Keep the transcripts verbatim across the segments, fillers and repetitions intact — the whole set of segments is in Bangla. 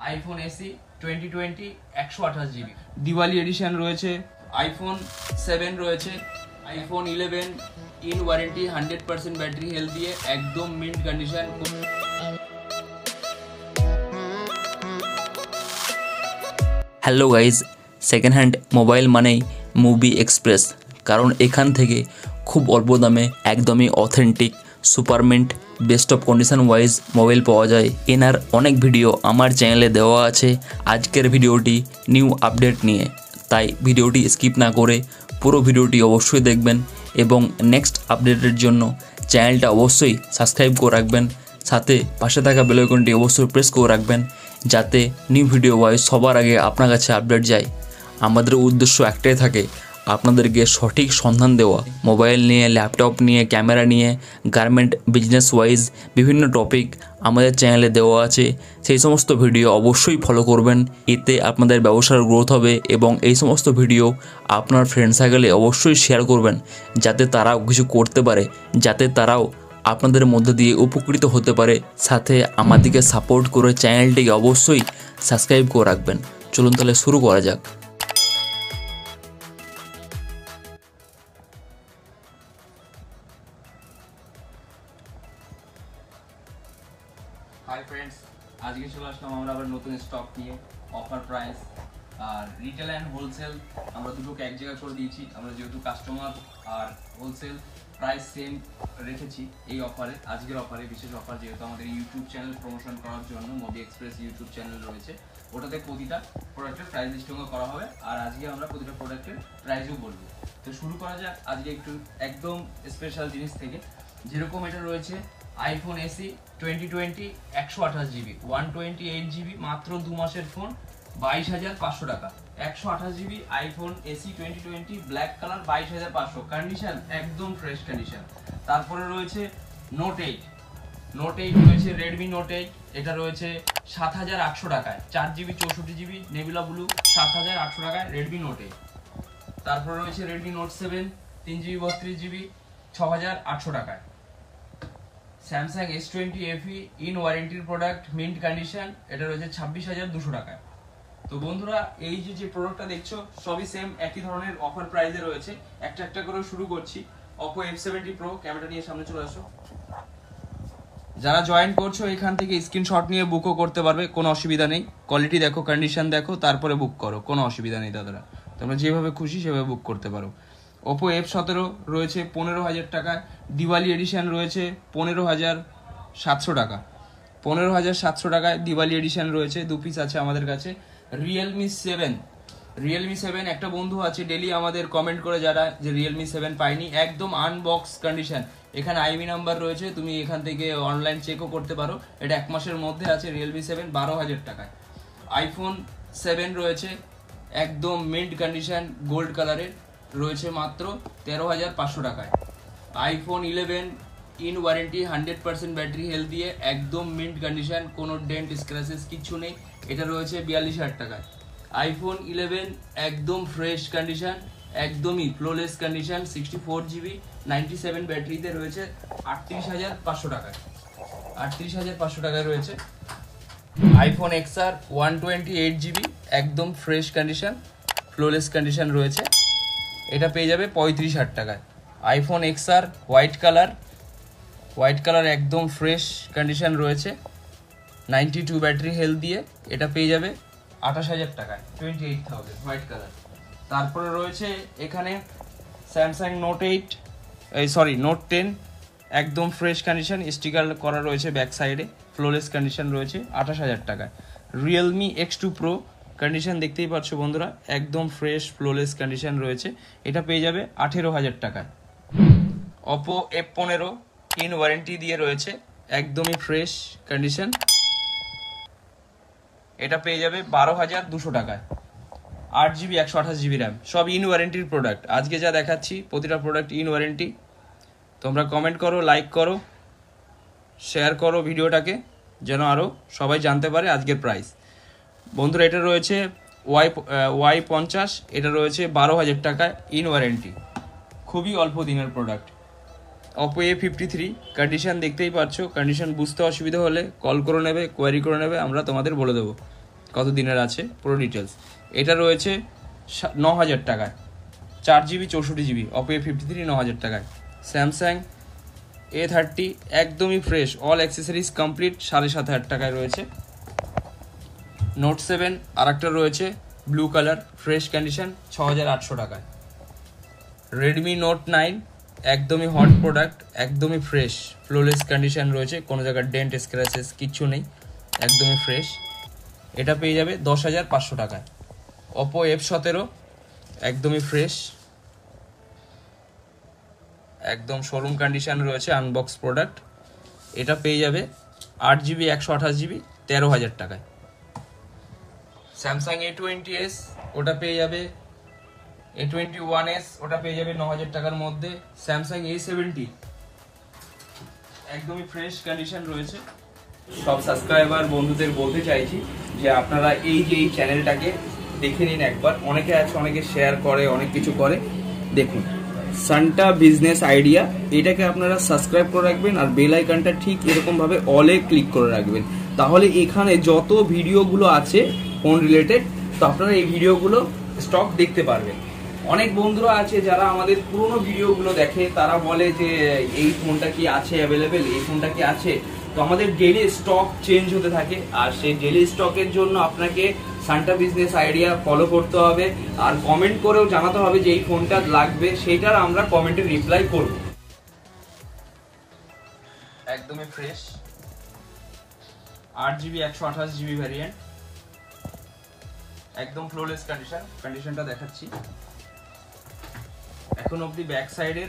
আইফোন এসি টোয়েন্টি টোয়েন্টি একশো আঠাশ জিবি দিওয়ালি এডিশন রয়েছে, আইফোন সেভেন রয়েছে, iPhone eleven in warranty hundred percent battery health দিয়ে একদম mint condition. Hello guys, second hand mobile মানেই মুভি এক্সপ্রেস, কারণ এখান থেকে খুব অল্প দামে একদমই authentic super mint best of condition wise mobile পাওয়া যায়। এনার অনেক ভিডিও আমার চ্যানেলে দেওয়া আছে। আজকের ভিডিওটি নিউ আপডেট নিয়ে, তাই ভিডিওটি স্কিপ না করে পুরো ভিডিওটি অবশ্যই দেখবেন এবং নেক্সট আপডেটের জন্য চ্যানেলটা অবশ্যই সাবস্ক্রাইব করে রাখবেন, সাথে পাশে থাকা বেল আইকনটি অবশ্যই প্রেস করে রাখবেন যাতে নিউ ভিডিও ওয়াইজ সবার আগে আপনার কাছে আপডেট যায়। আমাদের উদ্দেশ্য একটাই থাকে, আপনাদেরকে সঠিক সন্ধান দেওয়া। মোবাইল নিয়ে, ল্যাপটপ নিয়ে, ক্যামেরা নিয়ে, গার্মেন্ট বিজনেস ওয়াইজ বিভিন্ন টপিক আমাদের চ্যানেলে দেওয়া আছে। সেই সমস্ত ভিডিও অবশ্যই ফলো করবেন, এতে আপনাদের ব্যবসার গ্রোথ হবে এবং এই সমস্ত ভিডিও আপনার ফ্রেন্ড সার্কেলে অবশ্যই শেয়ার করবেন যাতে তারাও কিছু করতে পারে, যাতে তারাও আপনাদের মধ্যে দিয়ে উপকৃত হতে পারে। সাথে আমাদেরকে সাপোর্ট করে চ্যানেলটিকে অবশ্যই সাবস্ক্রাইব করে রাখবেন। চলুন তাহলে শুরু করা যাক। হাই ফ্রেন্ডস, আজকে চলে আসলাম আমরা আবার নতুন স্টক নিয়ে, অফার প্রাইস আর রিটেল অ্যান্ড হোলসেল আমরা দুটোকে এক জায়গায় করে দিয়েছি। আমরা যেহেতু কাস্টমার আর হোলসেল প্রাইস সেম রেখেছি এই অফারে, আজকের অফারে বিশেষ অফার, যেহেতু আমাদের ইউটিউব চ্যানেল প্রমোশন করার জন্য মোদি এক্সপ্রেস ইউটিউব চ্যানেল রয়েছে, ওটাতে প্রতিটা প্রোডাক্টের প্রাইস লিস্টিংও করা হবে আর আজকে আমরা প্রতিটা প্রোডাক্টের প্রাইসও বলবো। তো শুরু করা যাক আজকে একটু একদম স্পেশাল জিনিস থেকে। যেরকম এটা রয়েছে আইফোন এসি টোয়েন্টি টোয়েন্টি একশো আঠাশ GB one twenty eight GB মাত্র দু মাসের ফোন, বাইশ হাজার পাঁচশো টাকা। একশো আঠাশ GB iPhone SE twenty twenty black colour, বাইশ হাজার পাঁচশো, কন্ডিশন একদম ফ্রেশ কন্ডিশন। তারপরে রয়েছে নোট এইট, নোট এইট রয়েছে রেডমি নোট এইট, এটা রয়েছে সাত হাজার আটশো টাকায়, চার জিবি চৌষট্টি জিবি নেবিলা ব্লু, সাত হাজার আটশো টাকায় রেডমি নোট এইট। তারপরে রয়েছে রেডমি নোট সেভেন, তিন জিবি বত্রিশ জিবি, ছ হাজার আটশো টাকায়। Samsung S twenty FE in ওয়ারেন্টির প্রোডাক্ট, মিন্ট কন্ডিশন, এটা রয়েছে ছাব্বিশ হাজার দুশো টাকায়। তো বন্ধুরা, এই যে যে প্রোডাক্টটা দেখছো সবই সেম একই ধরনের অফার প্রাইসে রয়েছে। একটা একটা করে শুরু করছি। Oppo F seventy pro, camera নিয়ে সামনে চলে আসো। যারা জয়েন করছো এখান থেকে স্ক্রিনশট নিয়ে বুকও করতে পারবে, কোনো অসুবিধা নেই। কোয়ালিটি দেখো, কন্ডিশন দেখো, তারপরে বুক করো, কোনো অসুবিধা নেই দাদারা। তোমরা যেভাবে খুশি সেভাবে বুক করতে পারো। ওপো এফ সতেরো রয়েছে পনেরো হাজার টাকায়, দিওয়ালি এডিশন রয়েছে পনেরো হাজার সাতশো টাকা, পনেরো হাজার সাতশো টাকায় দিওয়ালি এডিশন রয়েছে, দু পিস আছে আমাদের কাছে। রিয়েলমি সেভেন, রিয়েলমি সেভেন একটা বন্ধু আছে ডেলি আমাদের কমেন্ট করে যারা যে রিয়েলমি সেভেন পাইনি, একদম আনবক্স কন্ডিশন। এখানে আইমি নাম্বার রয়েছে, তুমি এখান থেকে অনলাইন চেকও করতে পারো। এটা এক মাসের মধ্যে আছে। রিয়েলমি সেভেন বারো হাজার টাকায়। আইফোন সেভেন রয়েছে একদম মিন্ট কন্ডিশন গোল্ড কালারের, রয়েছে মাত্র তেরো হাজার পাঁচশো টাকায়। IPhone eleven in warranty hundred percent battery health দিয়ে একদম মিন্ট কন্ডিশন, কোনো ডেন্ট স্ক্র্যাচেস কিচ্ছু নেই, এটা রয়েছে বিয়াল্লিশ হাজার টাকায়। আইফোন ইলেভেন একদম ফ্রেশ কন্ডিশন, একদমই flawless condition, sixty four GB ninety seven ব্যাটারিতে রয়েছে আটত্রিশ হাজার পাঁচশো টাকায়, আটত্রিশ হাজার পাঁচশো টাকায় রয়েছে। IPhone XR one twenty eight GB একদম ফ্রেশ কন্ডিশন, ফ্লোলেস কন্ডিশন রয়েছে, এটা পেয়ে যাবে পঁয়ত্রিশ হাজার টাকায়। IPhone XR white colour, white colour একদম ফ্রেশ কন্ডিশন রয়েছে, নাইনটি টু ব্যাটারি হেলথ দিয়ে, এটা পেয়ে যাবে আঠাশ হাজার টাকায়, twenty eight thousand white colour. তারপরে রয়েছে এখানে স্যামসাং নোট এইট, এই সরি নোট টেন, একদম ফ্রেশ কন্ডিশন, স্টিকার করা রয়েছে ব্যাক সাইডে, ফ্লোলেস কন্ডিশন রয়েছে, আঠাশ হাজার টাকায়। Realme X two pro, condition দেখতেই পাচ্ছ বন্ধুরা, একদম ফ্রেশ ফ্লোলেস কন্ডিশন রয়েছে, এটা পেয়ে যাবে আঠেরো হাজার টাকায়। অপো এফ পনেরো ইন ওয়ারেন্টি দিয়ে রয়েছে, একদমই ফ্রেশ কন্ডিশন, এটা পেয়ে যাবে বারো হাজার দুশো টাকায়। আট জিবি একশো আঠাশ জিবি র্যাম, সব ইন ওয়ারেন্টির প্রোডাক্ট। আজকে যা দেখাচ্ছি প্রতিটা প্রোডাক্ট ইন ওয়ারেন্টি। তোমরা কমেন্ট করো, লাইক করো, শেয়ার করো ভিডিওটাকে, যেন আরও সবাই জানতে পারে আজকের প্রাইস। বন্ধুরা, এটা রয়েছে ওয়াই ওয়াই পঞ্চাশ, এটা রয়েছে বারো হাজার টাকায় ইন ওয়ারেন্টি, খুবই অল্প দিনের product. Oppo A fifty three, condition দেখতেই পাচ্ছ, কন্ডিশন বুঝতে অসুবিধা হলে কল করে নেবে, কোয়ারি করে নেবে, আমরা তোমাদের বলে দেবো। কত দিনের আছে পুরো ডিটেলস। এটা রয়েছে ন হাজার টাকায়, চার জিবি চৌষট্টি GB Oppo A fifty three ন হাজার টাকায়। স্যামসাং এ থার্টি একদমই ফ্রেশ, অল অ্যাক্সেসরিজ কমপ্লিট, সাড়ে সাত হাজার টাকায় রয়েছে। নোট সেভেন আর একটা রয়েছে ব্লু কালার, ফ্রেশ কন্ডিশন, ছ হাজার আটশো টাকায়। রেডমি নোট নাইন একদমই হট প্রোডাক্ট, একদমই ফ্রেশ, ফ্লোলেস কন্ডিশন রয়েছে, কোনো জায়গায় ডেন্ট স্ক্র্যাচেস কিচ্ছু নেই, একদমই ফ্রেশ। এটা পেয়ে যাবে দশ হাজার পাঁচশো টাকায়। ওপো এফ সতেরো একদমই ফ্রেশ, একদম শোরুম কন্ডিশন রয়েছে, আনবক্স প্রোডাক্ট। এটা পেয়ে যাবে আট জিবি একশো আঠাশ জিবি তেরো হাজার টাকায়। স্যামসাং এ টোয়েন্টি এস ওটা পেয়ে যাবে, এ টোয়েন্টি ওয়ান এস ওটা পেয়ে যাবে ন হাজার টাকার মধ্যে। স্যামসাং এ সেভেন্টি একদমই ফ্রেশ কন্ডিশন রয়েছে। সব সাবস্ক্রাইবার বন্ধুদের বলতে চাইছি যে আপনারা এই যে এই চ্যানেলটাকে দেখে নিন একবার, অনেকে আছে অনেকে শেয়ার করে অনেক কিছু করে, দেখুন সান্টা বিজনেস আইডিয়া, এটাকে আপনারা সাবস্ক্রাইব করে রাখবেন আর বেল আইকনটা ঠিক এরকম ভাবে অলে ক্লিক করে রাখবেন, তাহলে এখানে যত ভিডিওগুলো আছে ফোন রিলেটেড তো আপনারা এই ভিডিওগুলো স্টক দেখতে পারবেন। অনেক বন্ধুরা আছে যারা আমাদের পুরোনো ভিডিওগুলো দেখে, তারা বলে যে এই ফোনটা কি আছে অ্যাভেলেবেল, এই ফোনটা কি আছে। তো আমাদের ডেইলি স্টক চেঞ্জ হতে থাকে, আর সেই ডেইলি স্টকের জন্য আপনাকে সান্টা বিজনেস আইডিয়া ফলো করতে হবে, আর কমেন্ট করেও জানাতে হবে যে এই ফোনটা লাগবে, সেটার আমরা কমেন্টে রিপ্লাই করব। একদমই ফ্রেশ, আট জিবি একশো আঠাশ জিবি ভ্যারিয়েন্ট, একদম ফ্লোলেস কন্ডিশন। কন্ডিশনটা দেখাচ্ছি, এখন অবধি ব্যাক সাইডের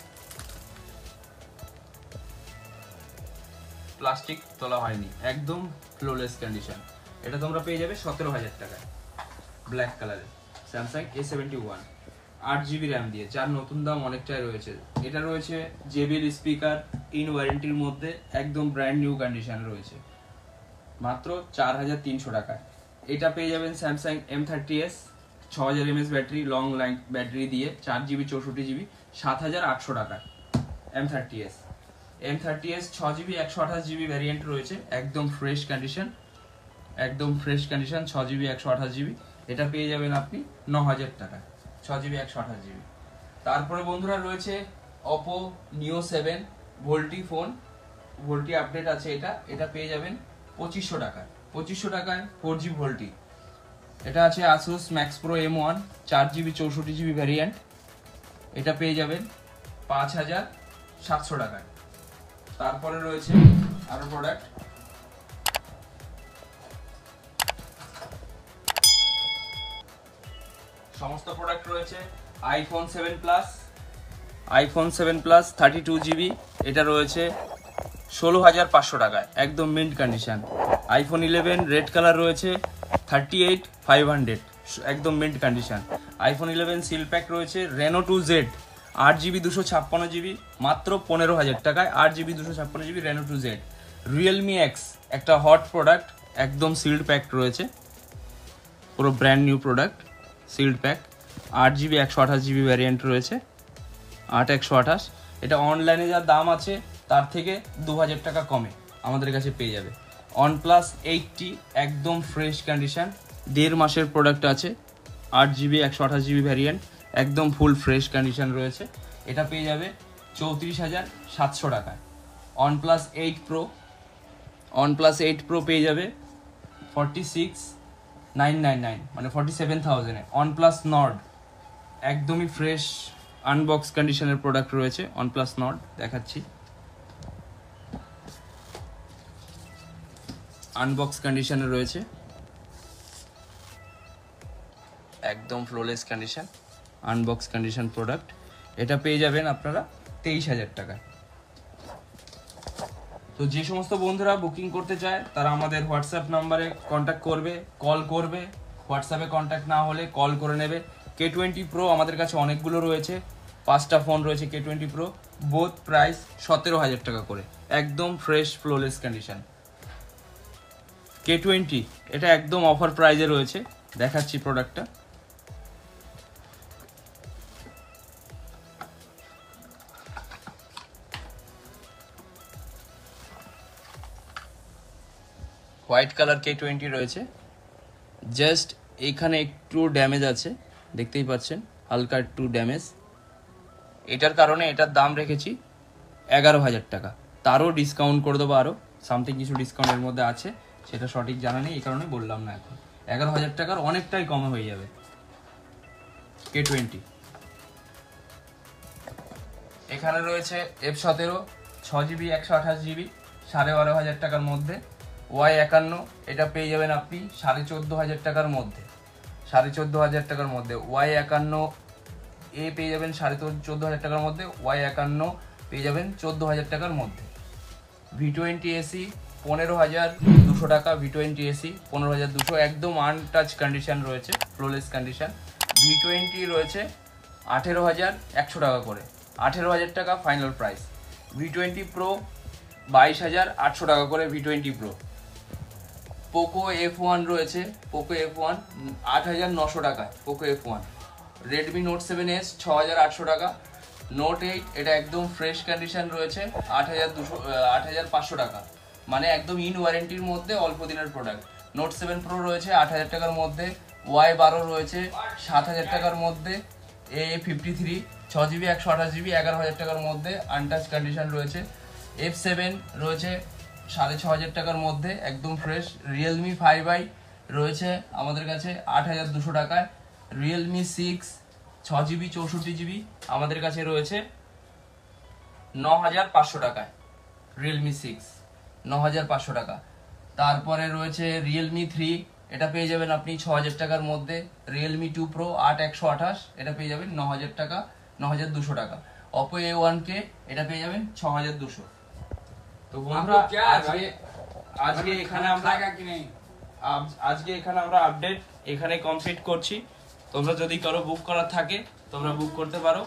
প্লাস্টিক তোলা হয়নি, একদম ফ্লোলেস কন্ডিশন। এটা তোমরা পেয়ে যাবে সতেরো হাজার টাকায়, ব্ল্যাক কালারে। স্যামসাং এ সেভেন্টি ওয়ান আট জিবি র্যাম দিয়ে, যার নতুন দাম অনেকটাই রয়েছে। এটা রয়েছে জেবিএল স্পিকার, ইন ওয়ারেন্টির মধ্যে, একদম ব্র্যান্ড নিউ কন্ডিশন রয়েছে, মাত্র চার হাজার তিনশো টাকায়। এটা পেয়ে যাবেন স্যামসাং এম থার্টি এস, ছ হাজার MS battery, long line battery দিয়ে, চার জিবি চৌষট্টি জিবি, সাত হাজার আটশো টাকায় M thirty S. M thirty S ছ জিবি একশো আঠাশ জিবি ভ্যারিয়েন্ট রয়েছে, একদম ফ্রেশ কন্ডিশন, একদম ফ্রেশ কন্ডিশন, ছ জিবি একশো আঠাশ জিবি। এটা পেয়ে যাবেন আপনি ন হাজার টাকায়, ছ জিবি একশো আঠাশ জিবি। তারপরে বন্ধুরা রয়েছে Oppo Neo seven VoLTE phone, VoLTE update আছে এটা, এটা পেয়ে যাবেন পঁচিশশো টাকায়, পঁচিশশো টাকায় ফোর জি ভোল্টি। এটা আছে Asus Max Pro M one, চার জিবি চৌষট্টি জিবি ভ্যারিয়েন্ট, এটা পেয়ে যাবেন পাঁচ হাজার সাতশো টাকায়। তারপরে রয়েছে আরো প্রোডাক্ট, সমস্ত প্রোডাক্ট রয়েছে iPhone seven plus, iPhone seven plus thirty two GB, এটা রয়েছে ষোলো হাজার পাঁচশো টাকায়, একদম mint condition. IPhone eleven red colour রয়েছে থার্টি এইট ফাইভ হান্ড্রেড, একদম mint condition. IPhone eleven seal pack রয়েছে, রেনো টু জেড আট জিবি দুশো ছাপ্পান্ন জিবি, মাত্র পনেরো হাজার টাকায়, আট জিবি দুশো ছাপ্পান্ন GB Reno two Z. Realme X একটা হট প্রোডাক্ট, একদম সিল্ড প্যাক রয়েছে, পুরো brand new product, sealed pack, আট জিবি একশো আঠাশ জিবি ভ্যারিয়েন্ট রয়েছে, আট একশো আঠাশ। এটা অনলাইনে যা দাম আছে তার থেকে দু হাজার টাকা কমে আমাদের কাছে পেয়ে যাবে। ওয়ানপ্লাস এইটটি একদম ফ্রেশ কন্ডিশন, দেড় মাসের প্রোডাক্ট আছে, আট জিবি একশো আঠাশ জিবি ভ্যারিয়েন্ট, একদম ফুল ফ্রেশ কন্ডিশন রয়েছে, এটা পেয়ে যাবে চৌত্রিশ হাজার সাতশো টাকায়। OnePlus eight pro, OnePlus eight pro পেয়ে যাবে forty six nine nine nine মানে ফর্টি সেভেন থাউজেন্ডে। ওয়ানপ্লাস নর্ড একদমই ফ্রেশ আনবক্স কন্ডিশনের প্রোডাক্ট রয়েছে, ওয়ানপ্লাস নর্ড দেখাচ্ছি, আনবক্স কন্ডিশনে রয়েছে, একদম flawless condition, unbox condition product. এটা পেয়ে যাবেন আপনারা তেইশ হাজার টাকায়। তো যে সমস্ত বন্ধুরা বুকিং করতে চায় তারা আমাদের হোয়াটসঅ্যাপ নাম্বারে কন্ট্যাক্ট করবে, কল করবে, হোয়াটসঅ্যাপে কন্ট্যাক্ট না হলে কল করে নেবে। কে টোয়েন্টি প্রো আমাদের কাছে অনেকগুলো রয়েছে, পাঁচটা ফোন রয়েছে K twenty pro, both price সতেরো হাজার টাকা করে, একদম fresh flawless condition. K twenty এটা একদম অফার প্রাইজে রয়েছে, দেখাচ্ছি প্রোডাক্টটা, হোয়াইট কালার কে টোয়েন্টি রয়েছে, জাস্ট এখানে একটু ড্যামেজ আছে, দেখতেই পাচ্ছেন হালকা একটু ড্যামেজ। এটার কারণে এটার দাম রেখেছি এগারো হাজার টাকা, তারও ডিসকাউন্ট করে দেবো, আরও সামথিং কিছু ডিসকাউন্টের মধ্যে আছে, সেটা সঠিক জানা নেই, এই কারণে বললাম না এখন। এগারো হাজার টাকার অনেকটাই কমে হয়ে যাবে। কে টোয়েন্টি এখানে রয়েছে এফ সতেরো ছ জিবি একশো আঠাশ জিবি সাড়ে বারো হাজার টাকার মধ্যে। ওয়াই একান্ন এটা পেয়ে যাবেন আপনি সাড়ে চোদ্দো হাজার টাকার মধ্যে, সাড়ে চোদ্দো হাজার টাকার মধ্যে। ওয়াই একান্ন এ পেয়ে যাবেন সাড়ে চোদ্দো হাজার টাকার মধ্যে, ওয়াই একান্ন পেয়ে যাবেন চোদ্দো হাজার টাকার মধ্যে। ভি টোয়েন্টি এসি পনেরো হাজার দুশো টাকা, ভি টোয়েন্টি এসি পনেরো হাজার দুশো, একদম আনটাচ কন্ডিশন রয়েছে, ফ্লোলেস কন্ডিশন। ভি টোয়েন্টি রয়েছে আঠেরো হাজার একশো টাকা করে, আঠেরো হাজার টাকা final price. V twenty pro বাইশ হাজার আটশো টাকা করে, V twenty pro. Poco F one রয়েছে, পোকো এফ ওয়ান আট হাজার নশো টাকায়, Poco F one. Redmi note seven S ছ হাজার আটশো টাকা। নোট এইট এটা একদম ফ্রেশ কন্ডিশন রয়েছে আট হাজার দুশো আট হাজার পাঁচশো টাকা, মানে একদম ইন ওয়ারেন্টির মধ্যে অল্প দিনের প্রোডাক্ট। নোট সেভেন প্রো রয়েছে আট হাজার টাকার মধ্যে। ওয়াই বারো রয়েছে সাত হাজার টাকার মধ্যে। এ ফিফটি থ্রি ছ জিবি একশো আঠাশ জিবি এগারো হাজার টাকার মধ্যে, আনটাচ কন্ডিশন রয়েছে। এফ সেভেন রয়েছে সাড়ে ছ হাজার টাকার মধ্যে, একদম ফ্রেশ। রিয়েলমি ফাইভ আই রয়েছে আমাদের কাছে আট হাজার দুশো টাকায়। রিয়েলমি সিক্স ছ জিবি চৌষট্টি জিবি আমাদের কাছে রয়েছে ন হাজার পাঁচশো টাকায়, রিয়েলমি সিক্স ন হাজার পাঁচশো টাকা। তারপরে রয়েছে রিয়েলমি থ্রি, এটা পেয়ে যাবেন আপনি ছ হাজার টাকার মধ্যে। রিয়েলমি টু প্রো আট একশো আঠাশ এটা পেয়ে যাবেন ন হাজার টাকা, ন হাজার দুশো টাকা। অপো এ ওয়ান কে এটা পেয়ে যাবেন ছ হাজার দুশো। তো বন্ধুরা আজকে আজকে এখানে আমরা আজকে এখানে আমরা আপডেট এখানে কমপ্লিট করছি। তোমরা যদি কারো বুক করার থাকে তোমরা বুক করতে পারো।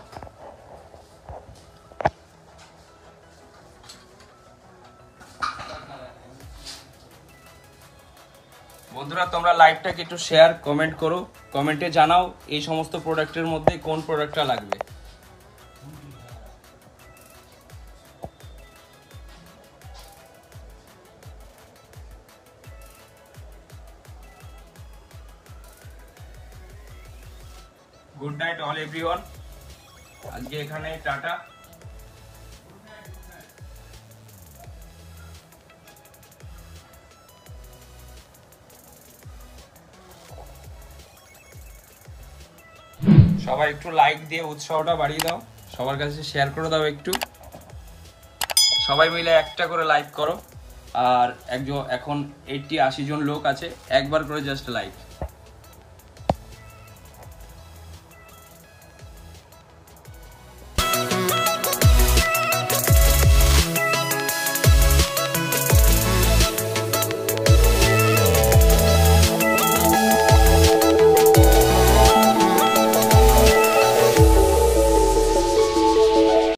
বন্ধুরা তোমরা লাইভটাকে একটু শেয়ার কমেন্ট করো, কমেন্টে জানাও এই সমস্ত প্রোডাক্টের মধ্যে কোন প্রোডাক্টটা লাগবে। গুড নাইট অল এভরিওয়ান, আজকে এখানে টাটা। সবাই একটু লাইক দিয়ে উৎসাহটা বাড়িয়ে দাও, সবার কাছে শেয়ার করে দাও একটু, সবাই মিলে একটা করে লাইক করো। আর একজন এখন এইটটি আশি জন লোক আছে, একবার করে জাস্ট লাইক।